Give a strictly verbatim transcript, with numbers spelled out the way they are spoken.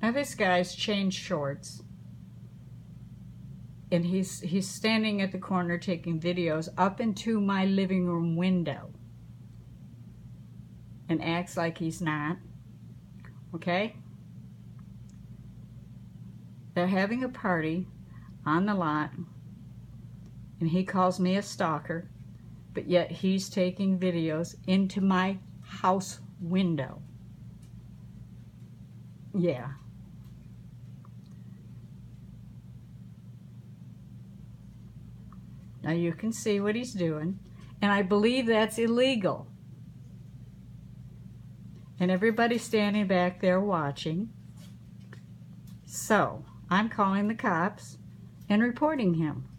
Now this guy's changed shorts, and he's he's standing at the corner taking videos up into my living room window and acts like he's not. Okay? They're having a party on the lot, and he calls me a stalker, but yet he's taking videos into my house window. Yeah. Now you can see what he's doing, and I believe that's illegal. And everybody's standing back there watching. So I'm calling the cops and reporting him.